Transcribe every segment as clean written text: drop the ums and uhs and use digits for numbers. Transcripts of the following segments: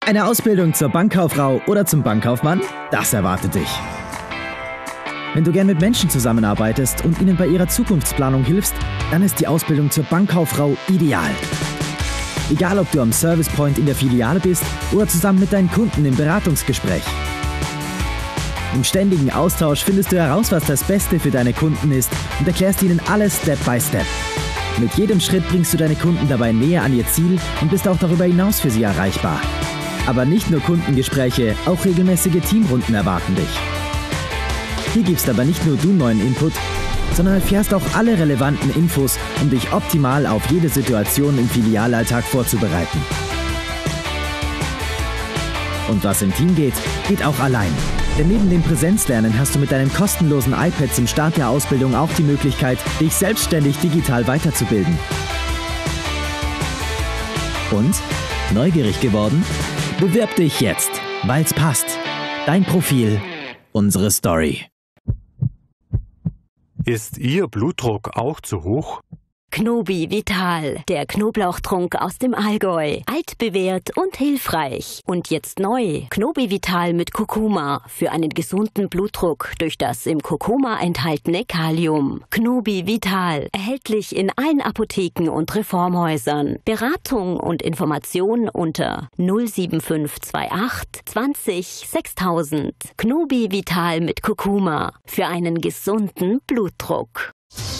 Eine Ausbildung zur Bankkauffrau oder zum Bankkaufmann? Das erwartet dich. Wenn du gern mit Menschen zusammenarbeitest und ihnen bei ihrer Zukunftsplanung hilfst, dann ist die Ausbildung zur Bankkauffrau ideal. Egal, ob du am Service Point in der Filiale bist oder zusammen mit deinen Kunden im Beratungsgespräch. Im ständigen Austausch findest du heraus, was das Beste für deine Kunden ist und erklärst ihnen alles Step by Step. Mit jedem Schritt bringst du deine Kunden dabei näher an ihr Ziel und bist auch darüber hinaus für sie erreichbar. Aber nicht nur Kundengespräche, auch regelmäßige Teamrunden erwarten dich. Hier gibst aber nicht nur du neuen Input, sondern erfährst auch alle relevanten Infos, um dich optimal auf jede Situation im Filialalltag vorzubereiten. Und was im Team geht, geht auch allein. Denn neben dem Präsenzlernen hast du mit deinem kostenlosen iPad zum Start der Ausbildung auch die Möglichkeit, dich selbstständig digital weiterzubilden. Und? Neugierig geworden? Bewirb dich jetzt, weil's passt. Dein Profil, unsere Story. Ist Ihr Blutdruck auch zu hoch? Knobi Vital, der Knoblauchtrunk aus dem Allgäu. Altbewährt und hilfreich. Und jetzt neu. Knobi Vital mit Kurkuma für einen gesunden Blutdruck durch das im Kurkuma enthaltene Kalium. Knobi Vital, erhältlich in allen Apotheken und Reformhäusern. Beratung und Information unter 07528 20 6000. Knobi Vital mit Kurkuma für einen gesunden Blutdruck.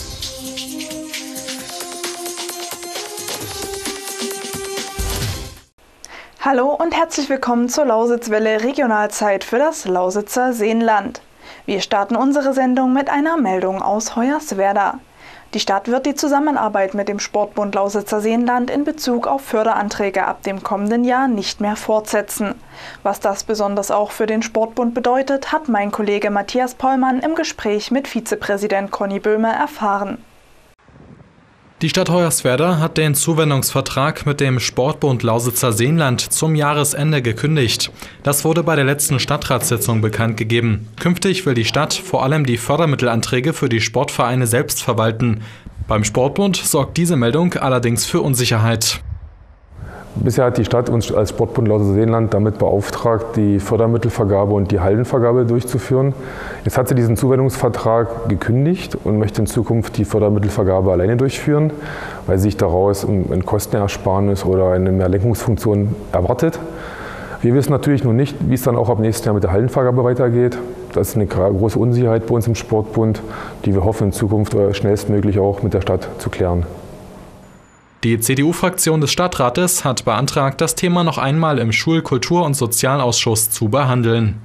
Hallo und herzlich willkommen zur Lausitzwelle Regionalzeit für das Lausitzer Seenland. Wir starten unsere Sendung mit einer Meldung aus Hoyerswerda. Die Stadt wird die Zusammenarbeit mit dem Sportbund Lausitzer Seenland in Bezug auf Förderanträge ab dem kommenden Jahr nicht mehr fortsetzen. Was das besonders auch für den Sportbund bedeutet, hat mein Kollege Matthias Pollmann im Gespräch mit Vizepräsident Conny Böhme erfahren. Die Stadt Hoyerswerda hat den Zuwendungsvertrag mit dem Sportbund Lausitzer Seenland zum Jahresende gekündigt. Das wurde bei der letzten Stadtratssitzung bekannt gegeben. Künftig will die Stadt vor allem die Fördermittelanträge für die Sportvereine selbst verwalten. Beim Sportbund sorgt diese Meldung allerdings für Unsicherheit. Bisher hat die Stadt uns als Sportbund Lausitzer Seenland damit beauftragt, die Fördermittelvergabe und die Hallenvergabe durchzuführen. Jetzt hat sie diesen Zuwendungsvertrag gekündigt und möchte in Zukunft die Fördermittelvergabe alleine durchführen, weil sie sich daraus ein Kostenersparnis oder eine Mehrlenkungsfunktion erwartet. Wir wissen natürlich noch nicht, wie es dann auch ab nächsten Jahr mit der Hallenvergabe weitergeht. Das ist eine große Unsicherheit bei uns im Sportbund, die wir hoffen, in Zukunft schnellstmöglich auch mit der Stadt zu klären. Die CDU-Fraktion des Stadtrates hat beantragt, das Thema noch einmal im Schul-, Kultur- und Sozialausschuss zu behandeln.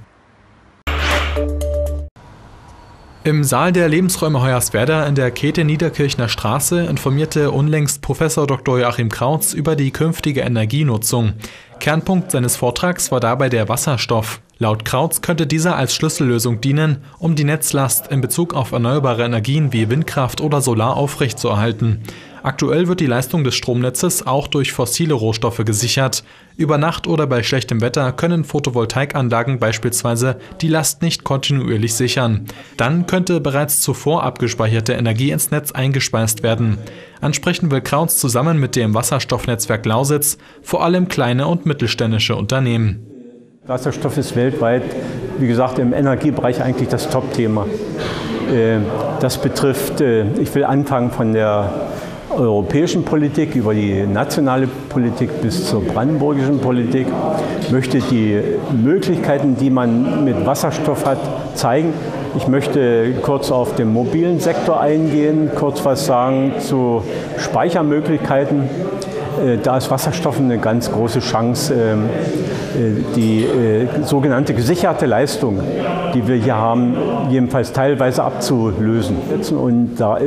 Im Saal der Lebensräume Hoyerswerda in der Käthe-Niederkirchner Straße informierte unlängst Professor Dr. Joachim Krautz über die künftige Energienutzung. Kernpunkt seines Vortrags war dabei der Wasserstoff. Laut Krautz könnte dieser als Schlüssellösung dienen, um die Netzlast in Bezug auf erneuerbare Energien wie Windkraft oder Solar aufrechtzuerhalten. Aktuell wird die Leistung des Stromnetzes auch durch fossile Rohstoffe gesichert. Über Nacht oder bei schlechtem Wetter können Photovoltaikanlagen beispielsweise die Last nicht kontinuierlich sichern. Dann könnte bereits zuvor abgespeicherte Energie ins Netz eingespeist werden. Ansprechen will Krautz zusammen mit dem Wasserstoffnetzwerk Lausitz vor allem kleine und mittelständische Unternehmen. Wasserstoff ist weltweit, wie gesagt, im Energiebereich eigentlich das Top-Thema. Das betrifft, ich will anfangen von der europäischen Politik über die nationale Politik bis zur brandenburgischen Politik. Ich möchte die Möglichkeiten, die man mit Wasserstoff hat, zeigen. Ich möchte kurz auf den mobilen Sektor eingehen, kurz was sagen zu Speichermöglichkeiten. Da ist Wasserstoff eine ganz große Chance, die sogenannte gesicherte Leistung, die wir hier haben, jedenfalls teilweise abzulösen. Und da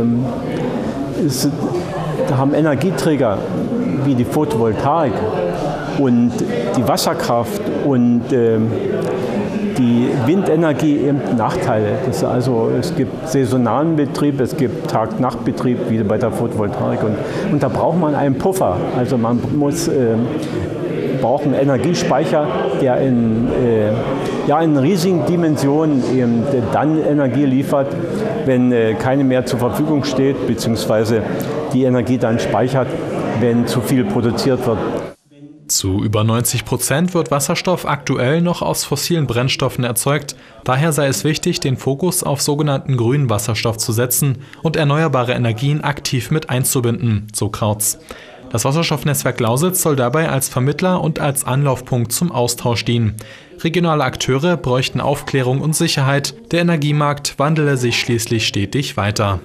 da haben Energieträger wie die Photovoltaik und die Wasserkraft und die Windenergie eben Nachteile. Es gibt saisonalen Betrieb, es gibt Tag-Nacht-Betrieb, wie bei der Photovoltaik. Und da braucht man einen Puffer. Also man braucht einen Energiespeicher, der in riesigen Dimensionen eben dann Energie liefert, wenn keine mehr zur Verfügung steht, beziehungsweise die Energie dann speichert, wenn zu viel produziert wird. Zu über 90% wird Wasserstoff aktuell noch aus fossilen Brennstoffen erzeugt. Daher sei es wichtig, den Fokus auf sogenannten grünen Wasserstoff zu setzen und erneuerbare Energien aktiv mit einzubinden, so Krautz. Das Wasserstoffnetzwerk Lausitz soll dabei als Vermittler und als Anlaufpunkt zum Austausch dienen. Regionale Akteure bräuchten Aufklärung und Sicherheit. Der Energiemarkt wandele sich schließlich stetig weiter.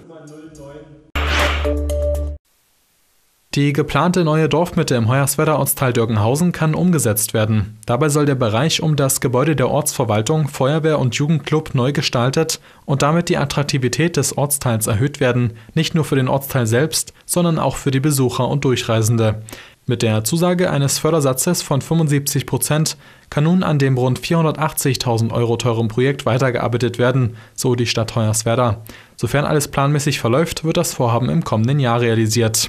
Die geplante neue Dorfmitte im Hoyerswerder Ortsteil Dörgenhausen kann umgesetzt werden. Dabei soll der Bereich um das Gebäude der Ortsverwaltung, Feuerwehr und Jugendclub neu gestaltet und damit die Attraktivität des Ortsteils erhöht werden, nicht nur für den Ortsteil selbst, sondern auch für die Besucher und Durchreisende. Mit der Zusage eines Fördersatzes von 75% kann nun an dem rund 480.000 € teuren Projekt weitergearbeitet werden, so die Stadt Hoyerswerda. Sofern alles planmäßig verläuft, wird das Vorhaben im kommenden Jahr realisiert.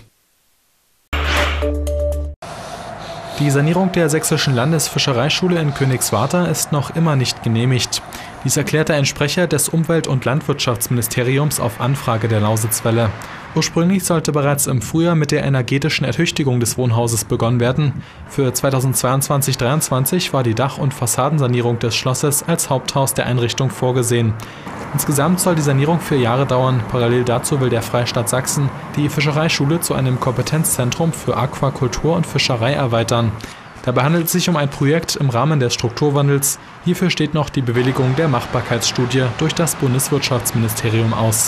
Die Sanierung der Sächsischen Landesfischereischule in Königswartha ist noch immer nicht genehmigt. Dies erklärte ein Sprecher des Umwelt- und Landwirtschaftsministeriums auf Anfrage der Lausitzwelle. Ursprünglich sollte bereits im Frühjahr mit der energetischen Ertüchtigung des Wohnhauses begonnen werden. Für 2022/23 war die Dach- und Fassadensanierung des Schlosses als Haupthaus der Einrichtung vorgesehen. Insgesamt soll die Sanierung 4 Jahre dauern. Parallel dazu will der Freistaat Sachsen die Fischereischule zu einem Kompetenzzentrum für Aquakultur und Fischerei erweitern. Dabei handelt es sich um ein Projekt im Rahmen des Strukturwandels. Hierfür steht noch die Bewilligung der Machbarkeitsstudie durch das Bundeswirtschaftsministerium aus.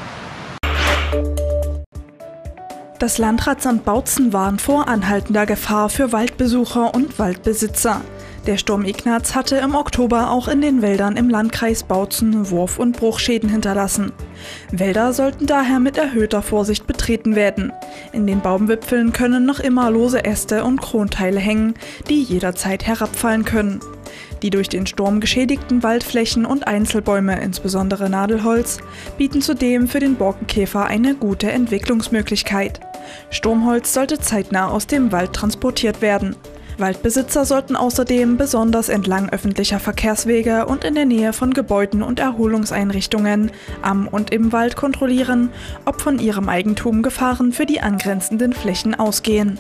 Das Landratsamt Bautzen warnt vor anhaltender Gefahr für Waldbesucher und Waldbesitzer. Der Sturm Ignaz hatte im Oktober auch in den Wäldern im Landkreis Bautzen Wurf- und Bruchschäden hinterlassen. Wälder sollten daher mit erhöhter Vorsicht betreten werden. In den Baumwipfeln können noch immer lose Äste und Kronteile hängen, die jederzeit herabfallen können. Die durch den Sturm geschädigten Waldflächen und Einzelbäume, insbesondere Nadelholz, bieten zudem für den Borkenkäfer eine gute Entwicklungsmöglichkeit. Sturmholz sollte zeitnah aus dem Wald transportiert werden. Waldbesitzer sollten außerdem besonders entlang öffentlicher Verkehrswege und in der Nähe von Gebäuden und Erholungseinrichtungen am und im Wald kontrollieren, ob von ihrem Eigentum Gefahren für die angrenzenden Flächen ausgehen.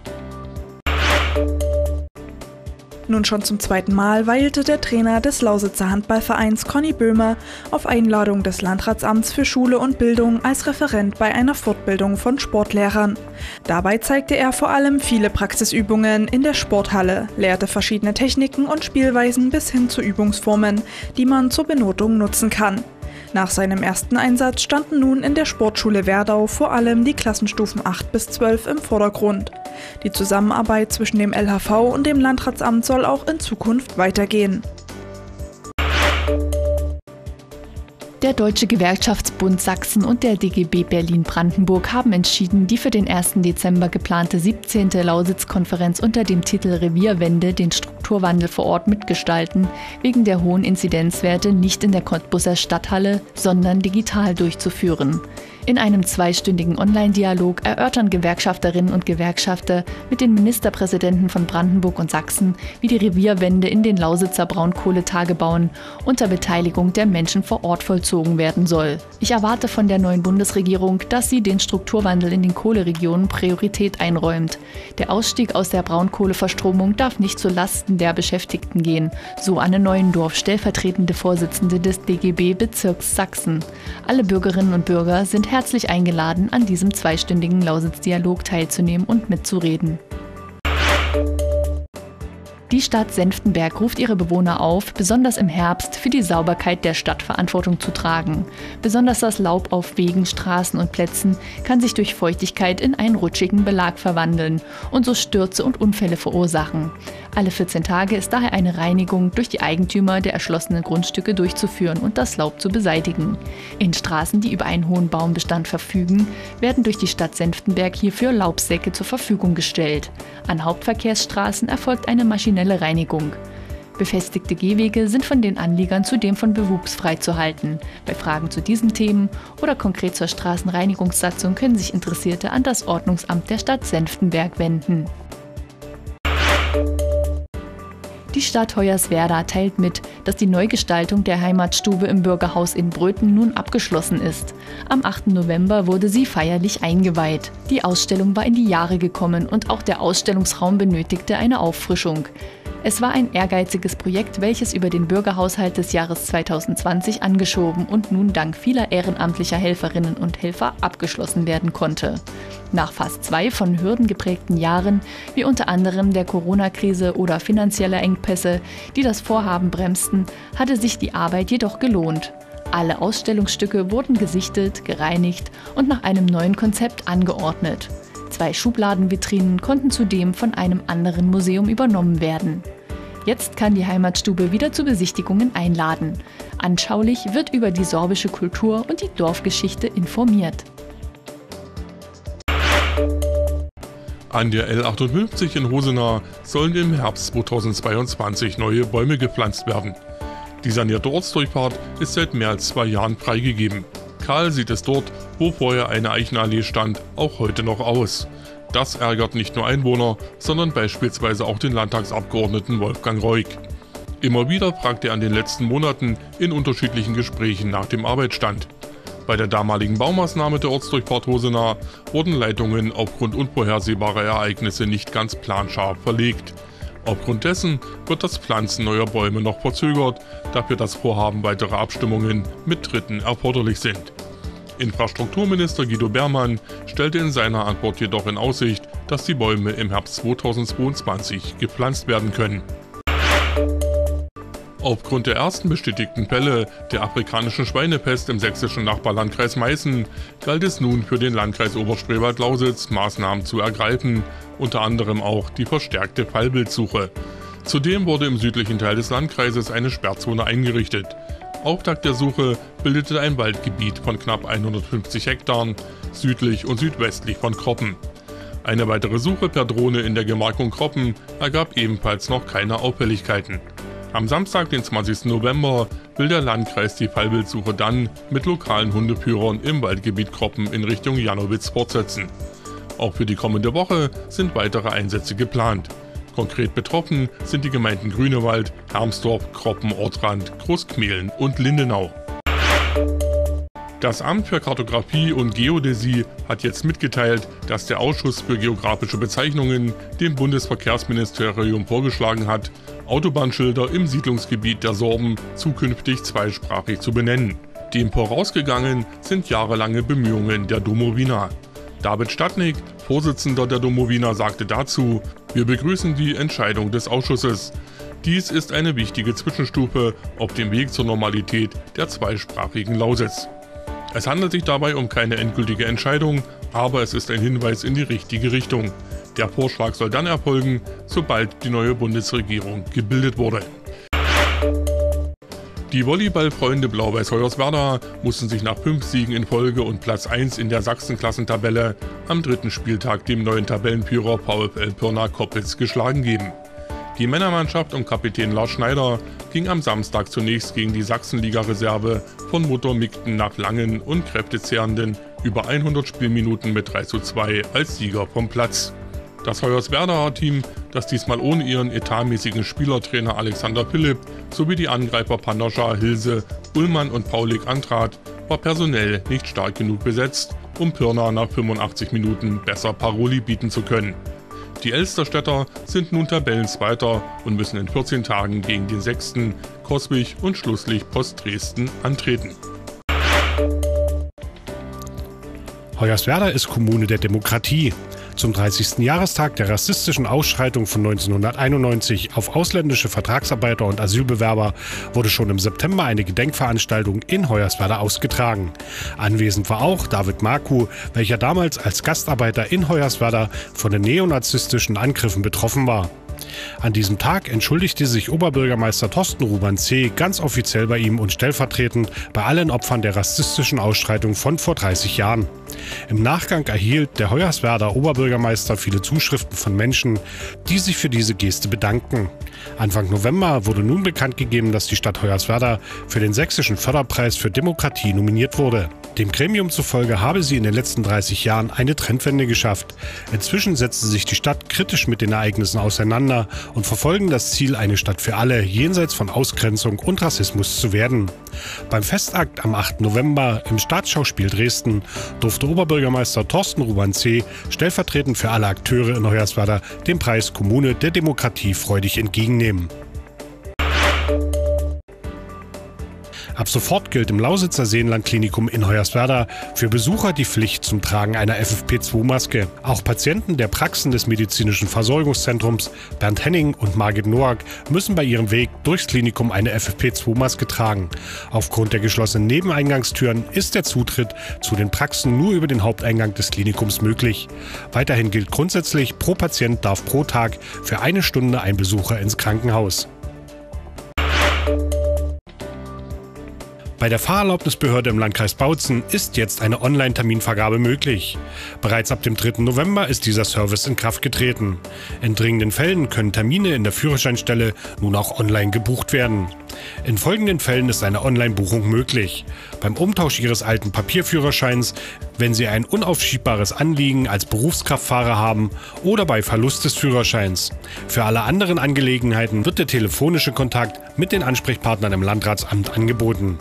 Nun schon zum 2. Mal weilte der Trainer des Lausitzer Handballvereins Conny Böhmer auf Einladung des Landratsamts für Schule und Bildung als Referent bei einer Fortbildung von Sportlehrern. Dabei zeigte er vor allem viele Praxisübungen in der Sporthalle, lehrte verschiedene Techniken und Spielweisen bis hin zu Übungsformen, die man zur Benotung nutzen kann. Nach seinem ersten Einsatz standen nun in der Sportschule Werdau vor allem die Klassenstufen 8 bis 12 im Vordergrund. Die Zusammenarbeit zwischen dem LHV und dem Landratsamt soll auch in Zukunft weitergehen. Der Deutsche Gewerkschaftsbund Sachsen und der DGB Berlin-Brandenburg haben entschieden, die für den 1. Dezember geplante 17. Lausitz-Konferenz unter dem Titel Revierwende den Strukturwandel vor Ort mitgestalten, wegen der hohen Inzidenzwerte nicht in der Cottbuser Stadthalle, sondern digital durchzuführen. In einem 2-stündigen Online-Dialog erörtern Gewerkschafterinnen und Gewerkschafter mit den Ministerpräsidenten von Brandenburg und Sachsen, wie die Revierwende in den Lausitzer Braunkohletagebauen unter Beteiligung der Menschen vor Ort vollzogen werden soll. Ich erwarte von der neuen Bundesregierung, dass sie den Strukturwandel in den Kohleregionen Priorität einräumt. Der Ausstieg aus der Braunkohleverstromung darf nicht zu Lasten der Beschäftigten gehen, so Anne Neuendorf, stellvertretende Vorsitzende des DGB Bezirks Sachsen. Alle Bürgerinnen und Bürger sind herzlich eingeladen, an diesem 2-stündigen Lausitz-Dialog teilzunehmen und mitzureden. Die Stadt Senftenberg ruft ihre Bewohner auf, besonders im Herbst für die Sauberkeit der Stadt Verantwortung zu tragen. Besonders das Laub auf Wegen, Straßen und Plätzen kann sich durch Feuchtigkeit in einen rutschigen Belag verwandeln und so Stürze und Unfälle verursachen. Alle 14 Tage ist daher eine Reinigung durch die Eigentümer der erschlossenen Grundstücke durchzuführen und das Laub zu beseitigen. In Straßen, die über einen hohen Baumbestand verfügen, werden durch die Stadt Senftenberg hierfür Laubsäcke zur Verfügung gestellt. An Hauptverkehrsstraßen erfolgt eine maschinelle Reinigung. Befestigte Gehwege sind von den Anliegern zudem von Bewuchs freizuhalten. Bei Fragen zu diesen Themen oder konkret zur Straßenreinigungssatzung können sich Interessierte an das Ordnungsamt der Stadt Senftenberg wenden. Die Die Stadt Hoyerswerda teilt mit, dass die Neugestaltung der Heimatstube im Bürgerhaus in Bröthen nun abgeschlossen ist. Am 8. November wurde sie feierlich eingeweiht. Die Ausstellung war in die Jahre gekommen und auch der Ausstellungsraum benötigte eine Auffrischung. Es war ein ehrgeiziges Projekt, welches über den Bürgerhaushalt des Jahres 2020 angeschoben und nun dank vieler ehrenamtlicher Helferinnen und Helfer abgeschlossen werden konnte. Nach fast 2 von Hürden geprägten Jahren, wie unter anderem der Corona-Krise oder finanzieller Engpässe, die das Vorhaben bremsten, hatte sich die Arbeit jedoch gelohnt. Alle Ausstellungsstücke wurden gesichtet, gereinigt und nach einem neuen Konzept angeordnet. 2 Schubladenvitrinen konnten zudem von einem anderen Museum übernommen werden. Jetzt kann die Heimatstube wieder zu Besichtigungen einladen. Anschaulich wird über die sorbische Kultur und die Dorfgeschichte informiert. An der L58 in Hosenau sollen im Herbst 2022 neue Bäume gepflanzt werden. Die sanierte Ortsdurchfahrt ist seit mehr als 2 Jahren freigegeben. Kahl sieht es dort, wo vorher eine Eichenallee stand, auch heute noch aus. Das ärgert nicht nur Einwohner, sondern beispielsweise auch den Landtagsabgeordneten Wolfgang Reuk. Immer wieder fragt er an den letzten Monaten in unterschiedlichen Gesprächen nach dem Arbeitsstand. Bei der damaligen Baumaßnahme der Ortsdurchfahrt Hosenau wurden Leitungen aufgrund unvorhersehbarer Ereignisse nicht ganz planscharf verlegt. Aufgrund dessen wird das Pflanzen neuer Bäume noch verzögert, da für das Vorhaben weitere Abstimmungen mit Dritten erforderlich sind. Infrastrukturminister Guido Beermann stellte in seiner Antwort jedoch in Aussicht, dass die Bäume im Herbst 2022 gepflanzt werden können. Aufgrund der ersten bestätigten Fälle der afrikanischen Schweinepest im sächsischen Nachbarlandkreis Meißen galt es nun für den Landkreis Oberspreewald-Lausitz Maßnahmen zu ergreifen, unter anderem auch die verstärkte Fallbildsuche. Zudem wurde im südlichen Teil des Landkreises eine Sperrzone eingerichtet. Auftakt der Suche bildete ein Waldgebiet von knapp 150 Hektaren südlich und südwestlich von Kroppen. Eine weitere Suche per Drohne in der Gemarkung Kroppen ergab ebenfalls noch keine Auffälligkeiten. Am Samstag, den 20. November, will der Landkreis die Fallbildsuche dann mit lokalen Hundeführern im Waldgebiet Kroppen in Richtung Janowitz fortsetzen. Auch für die kommende Woche sind weitere Einsätze geplant. Konkret betroffen sind die Gemeinden Grünewald, Hermsdorf, Kroppen, Ortrand, Großkmehlen und Lindenau. Das Amt für Kartografie und Geodäsie hat jetzt mitgeteilt, dass der Ausschuss für geografische Bezeichnungen dem Bundesverkehrsministerium vorgeschlagen hat, Autobahnschilder im Siedlungsgebiet der Sorben zukünftig zweisprachig zu benennen. Dem vorausgegangen sind jahrelange Bemühungen der Domowina. David Stadnik, Vorsitzender der Domowina, sagte dazu: Wir begrüßen die Entscheidung des Ausschusses. Dies ist eine wichtige Zwischenstufe auf dem Weg zur Normalität der zweisprachigen Lausitz. Es handelt sich dabei um keine endgültige Entscheidung, aber es ist ein Hinweis in die richtige Richtung. Der Vorschlag soll dann erfolgen, sobald die neue Bundesregierung gebildet wurde. Die Volleyballfreunde Blau-Weiß Hoyerswerda mussten sich nach 5 Siegen in Folge und Platz 1 in der Sachsenklassentabelle am 3. Spieltag dem neuen Tabellenführer VfL Pirna-Koppitz geschlagen geben. Die Männermannschaft um Kapitän Lars Schneider ging am Samstag zunächst gegen die Sachsenliga-Reserve von Muttermigten nach langen und kräftezehrenden über 100 Spielminuten mit 3:2 als Sieger vom Platz. Das Hoyerswerdaer Team, das diesmal ohne ihren etatmäßigen Spielertrainer Alexander Philipp sowie die Angreifer Pandoscha, Hilse, Ullmann und Paulik antrat, war personell nicht stark genug besetzt, um Pirna nach 85 Minuten besser Paroli bieten zu können. Die Elsterstädter sind nun Tabellenzweiter und müssen in 14 Tagen gegen den 6. Coswig und schlusslich Post Dresden antreten. Hoyerswerda ist Kommune der Demokratie. Zum 30. Jahrestag der rassistischen Ausschreitung von 1991 auf ausländische Vertragsarbeiter und Asylbewerber wurde schon im September eine Gedenkveranstaltung in Hoyerswerda ausgetragen. Anwesend war auch David Marku, welcher damals als Gastarbeiter in Hoyerswerda von den neonazistischen Angriffen betroffen war. An diesem Tag entschuldigte sich Oberbürgermeister Thorsten Ruban-C. ganz offiziell bei ihm und stellvertretend bei allen Opfern der rassistischen Ausschreitung von vor 30 Jahren. Im Nachgang erhielt der Hoyerswerder Oberbürgermeister viele Zuschriften von Menschen, die sich für diese Geste bedanken. Anfang November wurde nun bekannt gegeben, dass die Stadt Hoyerswerda für den Sächsischen Förderpreis für Demokratie nominiert wurde. Dem Gremium zufolge habe sie in den letzten 30 Jahren eine Trendwende geschafft. Inzwischen setzte sich die Stadt kritisch mit den Ereignissen auseinander und verfolgen das Ziel, eine Stadt für alle, jenseits von Ausgrenzung und Rassismus zu werden. Beim Festakt am 8. November im Staatsschauspiel Dresden durfte Oberbürgermeister Thorsten Ruban-C. stellvertretend für alle Akteure in Hoyerswerda den Preis Kommune der Demokratie freudig entgegennehmen. Ab sofort gilt im Lausitzer Seenland-Klinikum in Hoyerswerda für Besucher die Pflicht zum Tragen einer FFP2-Maske. Auch Patienten der Praxen des medizinischen Versorgungszentrums Bernd Henning und Margit Noack müssen bei ihrem Weg durchs Klinikum eine FFP2-Maske tragen. Aufgrund der geschlossenen Nebeneingangstüren ist der Zutritt zu den Praxen nur über den Haupteingang des Klinikums möglich. Weiterhin gilt grundsätzlich, pro Patient darf pro Tag für 1 Stunde ein Besucher ins Krankenhaus. Bei der Fahrerlaubnisbehörde im Landkreis Bautzen ist jetzt eine Online-Terminvergabe möglich. Bereits ab dem 3. November ist dieser Service in Kraft getreten. In dringenden Fällen können Termine in der Führerscheinstelle nun auch online gebucht werden. In folgenden Fällen ist eine Online-Buchung möglich: beim Umtausch Ihres alten Papierführerscheins, wenn Sie ein unaufschiebbares Anliegen als Berufskraftfahrer haben, oder bei Verlust des Führerscheins. Für alle anderen Angelegenheiten wird der telefonische Kontakt mit den Ansprechpartnern im Landratsamt angeboten.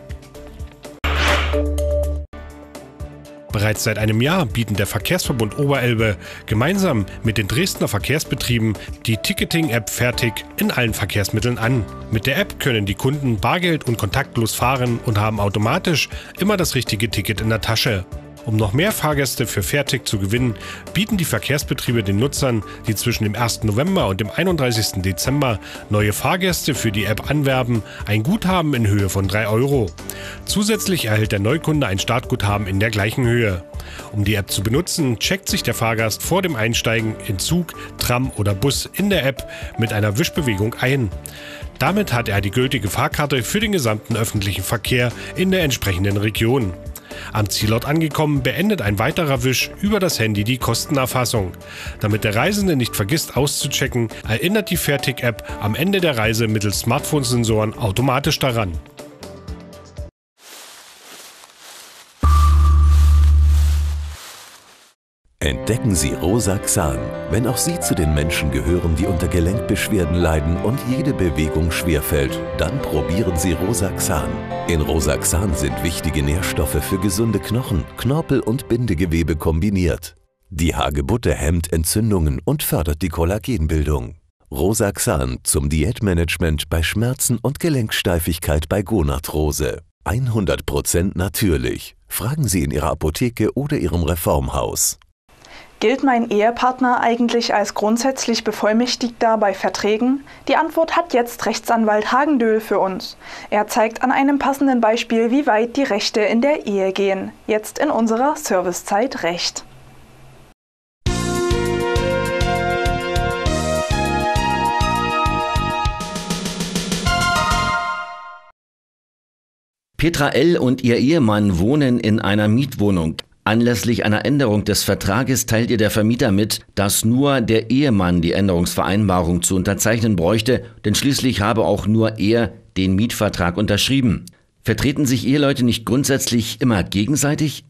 Bereits seit einem Jahr bieten der Verkehrsverbund Oberelbe gemeinsam mit den Dresdner Verkehrsbetrieben die Ticketing-App Fertig in allen Verkehrsmitteln an. Mit der App können die Kunden bargeld- und kontaktlos fahren und haben automatisch immer das richtige Ticket in der Tasche. Um noch mehr Fahrgäste für Fertig zu gewinnen, bieten die Verkehrsbetriebe den Nutzern, die zwischen dem 1. November und dem 31. Dezember neue Fahrgäste für die App anwerben, ein Guthaben in Höhe von 3 €. Zusätzlich erhält der Neukunde ein Startguthaben in der gleichen Höhe. Um die App zu benutzen, checkt sich der Fahrgast vor dem Einsteigen in Zug, Tram oder Bus in der App mit einer Wischbewegung ein. Damit hat er die gültige Fahrkarte für den gesamten öffentlichen Verkehr in der entsprechenden Region. Am Zielort angekommen, beendet ein weiterer Wisch über das Handy die Kostenerfassung. Damit der Reisende nicht vergisst auszuchecken, erinnert die Fertig-App am Ende der Reise mittels Smartphone-Sensoren automatisch daran. Entdecken Sie Rosaxan. Wenn auch Sie zu den Menschen gehören, die unter Gelenkbeschwerden leiden und jede Bewegung schwerfällt, dann probieren Sie Rosaxan. In Rosaxan sind wichtige Nährstoffe für gesunde Knochen, Knorpel und Bindegewebe kombiniert. Die Hagebutte hemmt Entzündungen und fördert die Kollagenbildung. Rosaxan zum Diätmanagement bei Schmerzen und Gelenksteifigkeit bei Gonarthrose. 100% natürlich. Fragen Sie in Ihrer Apotheke oder Ihrem Reformhaus. Gilt mein Ehepartner eigentlich als grundsätzlich Bevollmächtigter bei Verträgen? Die Antwort hat jetzt Rechtsanwalt Hagendöhl für uns. Er zeigt an einem passenden Beispiel, wie weit die Rechte in der Ehe gehen. Jetzt in unserer Servicezeit Recht. Petra L. und ihr Ehemann wohnen in einer Mietwohnung. Anlässlich einer Änderung des Vertrages teilt ihr der Vermieter mit, dass nur der Ehemann die Änderungsvereinbarung zu unterzeichnen bräuchte, denn schließlich habe auch nur er den Mietvertrag unterschrieben. Vertreten sich Eheleute nicht grundsätzlich immer gegenseitig?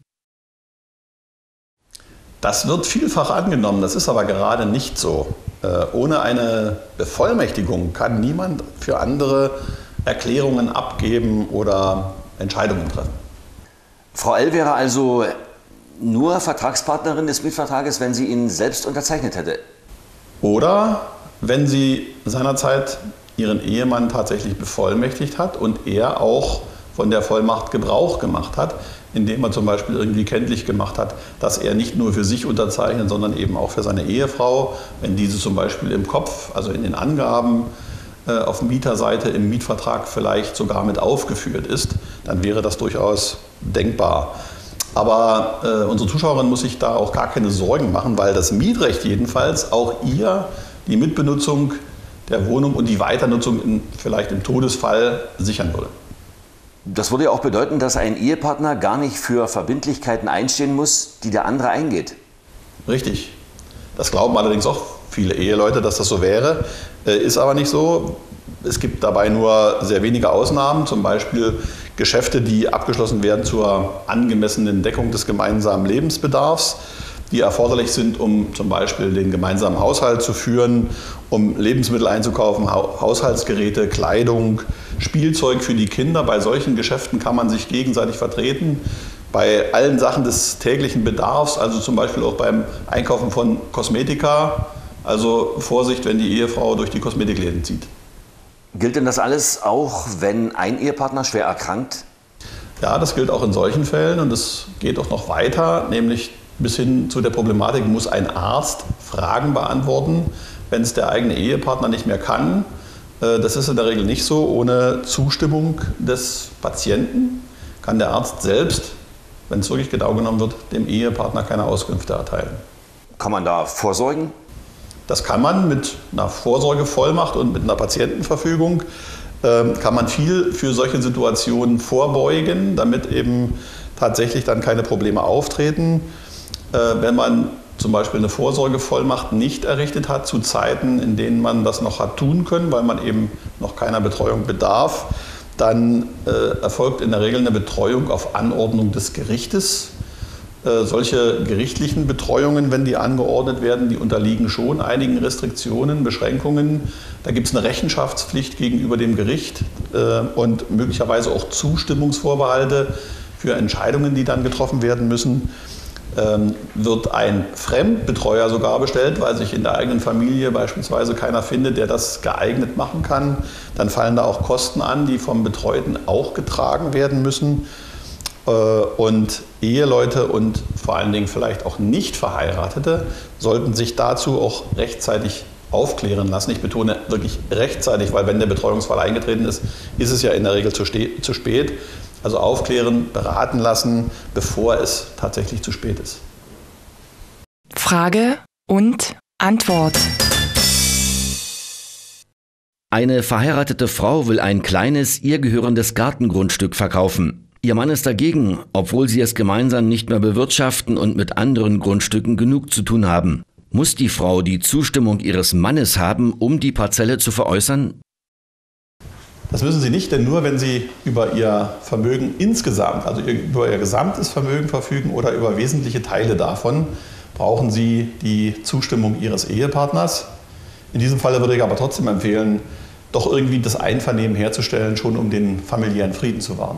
Das wird vielfach angenommen, das ist aber gerade nicht so. Ohne eine Bevollmächtigung kann niemand für andere Erklärungen abgeben oder Entscheidungen treffen. Frau L. wäre also nur Vertragspartnerin des Mietvertrages, wenn sie ihn selbst unterzeichnet hätte? Oder wenn sie seinerzeit ihren Ehemann tatsächlich bevollmächtigt hat und er auch von der Vollmacht Gebrauch gemacht hat, indem er zum Beispiel irgendwie kenntlich gemacht hat, dass er nicht nur für sich unterzeichnet, sondern eben auch für seine Ehefrau, wenn diese zum Beispiel im Kopf, also in den Angaben auf Mieterseite im Mietvertrag vielleicht sogar mit aufgeführt ist, dann wäre das durchaus denkbar. Aber unsere Zuschauerin muss sich da auch gar keine Sorgen machen, weil das Mietrecht jedenfalls auch ihr die Mitbenutzung der Wohnung und die Weiternutzung vielleicht im Todesfall sichern würde. Das würde ja auch bedeuten, dass ein Ehepartner gar nicht für Verbindlichkeiten einstehen muss, die der andere eingeht. Richtig. Das glauben allerdings auch viele Eheleute, dass das so wäre. Ist aber nicht so. Es gibt dabei nur sehr wenige Ausnahmen, zum Beispiel Geschäfte, die abgeschlossen werden zur angemessenen Deckung des gemeinsamen Lebensbedarfs, die erforderlich sind, um zum Beispiel den gemeinsamen Haushalt zu führen, um Lebensmittel einzukaufen, Haushaltsgeräte, Kleidung, Spielzeug für die Kinder. Bei solchen Geschäften kann man sich gegenseitig vertreten. Bei allen Sachen des täglichen Bedarfs, also zum Beispiel auch beim Einkaufen von Kosmetika, also Vorsicht, wenn die Ehefrau durch die Kosmetikläden zieht. Gilt denn das alles auch, wenn ein Ehepartner schwer erkrankt? Ja, das gilt auch in solchen Fällen und es geht auch noch weiter, nämlich bis hin zu der Problematik, muss ein Arzt Fragen beantworten, wenn es der eigene Ehepartner nicht mehr kann. Das ist in der Regel nicht so. Ohne Zustimmung des Patienten kann der Arzt selbst, wenn es wirklich genau genommen wird, dem Ehepartner keine Auskünfte erteilen. Kann man da vorsorgen? Das kann man mit einer Vorsorgevollmacht und mit einer Patientenverfügung. Kann man viel für solche Situationen vorbeugen, damit eben tatsächlich dann keine Probleme auftreten. Wenn man zum Beispiel eine Vorsorgevollmacht nicht errichtet hat, zu Zeiten, in denen man das noch hat tun können, weil man eben noch keiner Betreuung bedarf, dann erfolgt in der Regel eine Betreuung auf Anordnung des Gerichtes. Solche gerichtlichen Betreuungen, wenn die angeordnet werden, die unterliegen schon einigen Restriktionen, Beschränkungen. Da gibt es eine Rechenschaftspflicht gegenüber dem Gericht und möglicherweise auch Zustimmungsvorbehalte für Entscheidungen, die dann getroffen werden müssen. Wird ein Fremdbetreuer sogar bestellt, weil sich in der eigenen Familie beispielsweise keiner findet, der das geeignet machen kann, dann fallen da auch Kosten an, die vom Betreuten auch getragen werden müssen. Und Eheleute und vor allen Dingen vielleicht auch nicht Verheiratete sollten sich dazu auch rechtzeitig aufklären lassen. Ich betone wirklich rechtzeitig, weil wenn der Betreuungsfall eingetreten ist, ist es ja in der Regel zu spät. Also aufklären, beraten lassen, bevor es tatsächlich zu spät ist. Frage und Antwort. Eine verheiratete Frau will ein kleines, ihr gehörendes Gartengrundstück verkaufen. Ihr Mann ist dagegen, obwohl sie es gemeinsam nicht mehr bewirtschaften und mit anderen Grundstücken genug zu tun haben. Muss die Frau die Zustimmung ihres Mannes haben, um die Parzelle zu veräußern? Das müssen Sie nicht, denn nur wenn Sie über Ihr Vermögen insgesamt, also über Ihr gesamtes Vermögen verfügen oder über wesentliche Teile davon, brauchen Sie die Zustimmung Ihres Ehepartners. In diesem Falle würde ich aber trotzdem empfehlen, doch irgendwie das Einvernehmen herzustellen, schon um den familiären Frieden zu wahren.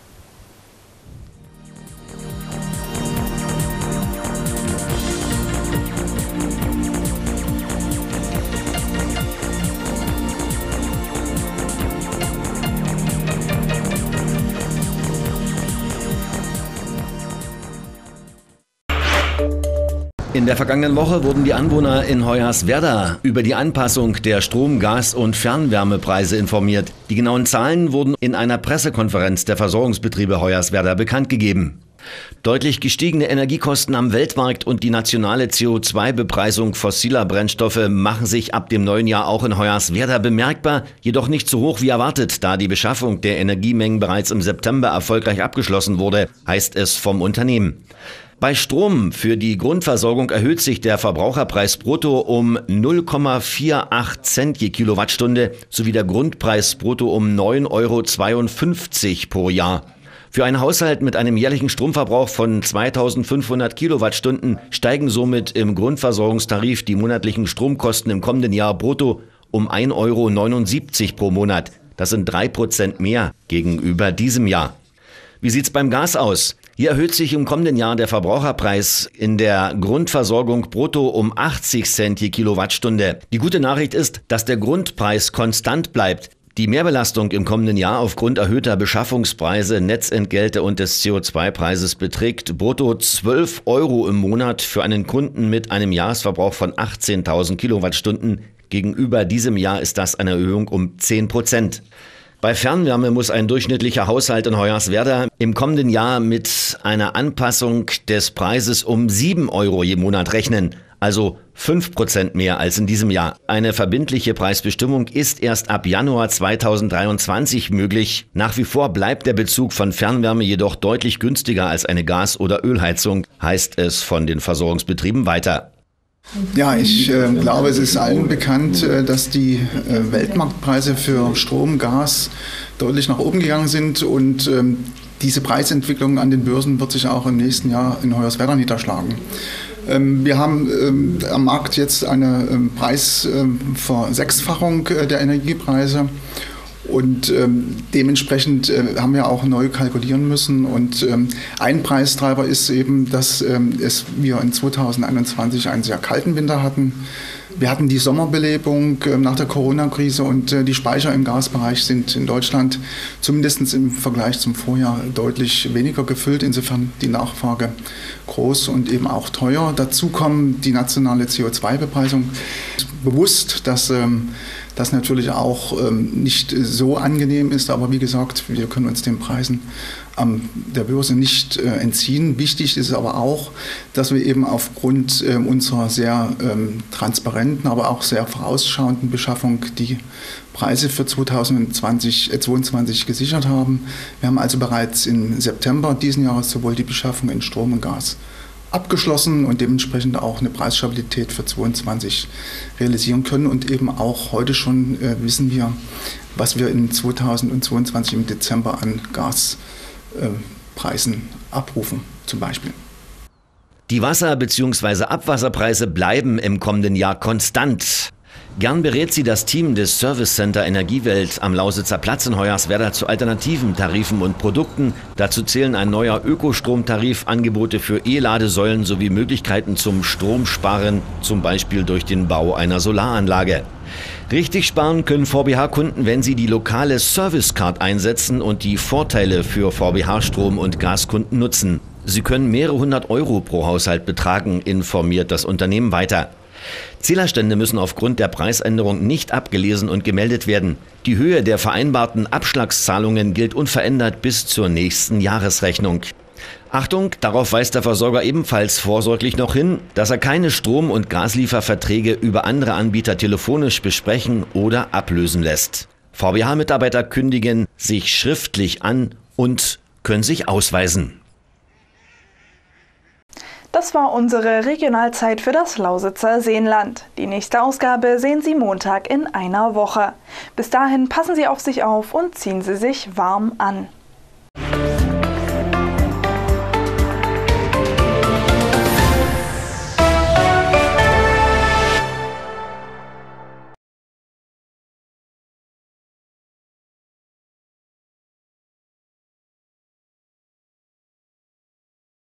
In der vergangenen Woche wurden die Anwohner in Hoyerswerda über die Anpassung der Strom-, Gas- und Fernwärmepreise informiert. Die genauen Zahlen wurden in einer Pressekonferenz der Versorgungsbetriebe Hoyerswerda bekannt gegeben. Deutlich gestiegene Energiekosten am Weltmarkt und die nationale CO2-Bepreisung fossiler Brennstoffe machen sich ab dem neuen Jahr auch in Hoyerswerda bemerkbar, jedoch nicht so hoch wie erwartet, da die Beschaffung der Energiemengen bereits im September erfolgreich abgeschlossen wurde, heißt es vom Unternehmen. Bei Strom für die Grundversorgung erhöht sich der Verbraucherpreis brutto um 0,48 Cent je Kilowattstunde sowie der Grundpreis brutto um 9,52 € pro Jahr. Für einen Haushalt mit einem jährlichen Stromverbrauch von 2500 Kilowattstunden steigen somit im Grundversorgungstarif die monatlichen Stromkosten im kommenden Jahr brutto um 1,79 € pro Monat. Das sind 3% mehr gegenüber diesem Jahr. Wie sieht's beim Gas aus? Hier erhöht sich im kommenden Jahr der Verbraucherpreis in der Grundversorgung brutto um 80 Cent je Kilowattstunde. Die gute Nachricht ist, dass der Grundpreis konstant bleibt. Die Mehrbelastung im kommenden Jahr aufgrund erhöhter Beschaffungspreise, Netzentgelte und des CO2-Preises beträgt brutto 12 € im Monat für einen Kunden mit einem Jahresverbrauch von 18.000 Kilowattstunden. Gegenüber diesem Jahr ist das eine Erhöhung um 10%. Bei Fernwärme muss ein durchschnittlicher Haushalt in Hoyerswerda im kommenden Jahr mit einer Anpassung des Preises um 7 € je Monat rechnen, also 5% mehr als in diesem Jahr. Eine verbindliche Preisbestimmung ist erst ab Januar 2023 möglich. Nach wie vor bleibt der Bezug von Fernwärme jedoch deutlich günstiger als eine Gas- oder Ölheizung, heißt es von den Versorgungsbetrieben weiter. Ja, ich glaube, es ist allen bekannt, dass die Weltmarktpreise für Strom, Gas deutlich nach oben gegangen sind und diese Preisentwicklung an den Börsen wird sich auch im nächsten Jahr in Hoyerswerda niederschlagen. Wir haben am Markt jetzt eine Preisversechsfachung der Energiepreise. Und dementsprechend haben wir auch neu kalkulieren müssen. Und ein Preistreiber ist eben, dass wir in 2021 einen sehr kalten Winter hatten. Wir hatten die Sommerbelebung nach der Corona-Krise und die Speicher im Gasbereich sind in Deutschland zumindest im Vergleich zum Vorjahr deutlich weniger gefüllt. Insofern die Nachfrage groß und eben auch teuer. Dazu kommt die nationale CO2-Bepreisung. Bewusst, dass das natürlich auch nicht so angenehm ist, aber wie gesagt, wir können uns den Preisen der Börse nicht entziehen. Wichtig ist aber auch, dass wir eben aufgrund unserer sehr transparenten, aber auch sehr vorausschauenden Beschaffung die Preise für 2022 gesichert haben. Wir haben also bereits im September diesen Jahres sowohl die Beschaffung in Strom und Gas abgeschlossen und dementsprechend auch eine Preisstabilität für 2022 realisieren können. Und eben auch heute schon wissen wir, was wir in 2022 im Dezember an Gaspreisen abrufen zum Beispiel. Die Wasser- bzw. Abwasserpreise bleiben im kommenden Jahr konstant. Gern berät sie das Team des Service Center Energiewelt am Lausitzer Platz in Hoyerswerda zu alternativen Tarifen und Produkten. Dazu zählen ein neuer Ökostromtarif, Angebote für E-Ladesäulen sowie Möglichkeiten zum Stromsparen, zum Beispiel durch den Bau einer Solaranlage. Richtig sparen können VBH-Kunden, wenn sie die lokale Service-Card einsetzen und die Vorteile für VBH-Strom- und Gaskunden nutzen. Sie können mehrere 100 € pro Haushalt betragen, informiert das Unternehmen weiter. Zählerstände müssen aufgrund der Preisänderung nicht abgelesen und gemeldet werden. Die Höhe der vereinbarten Abschlagszahlungen gilt unverändert bis zur nächsten Jahresrechnung. Achtung, darauf weist der Versorger ebenfalls vorsorglich noch hin, dass er keine Strom- und Gaslieferverträge über andere Anbieter telefonisch besprechen oder ablösen lässt. VBH-Mitarbeiter kündigen sich schriftlich an und können sich ausweisen. Das war unsere Regionalzeit für das Lausitzer Seenland. Die nächste Ausgabe sehen Sie Montag in einer Woche. Bis dahin passen Sie auf sich auf und ziehen Sie sich warm an.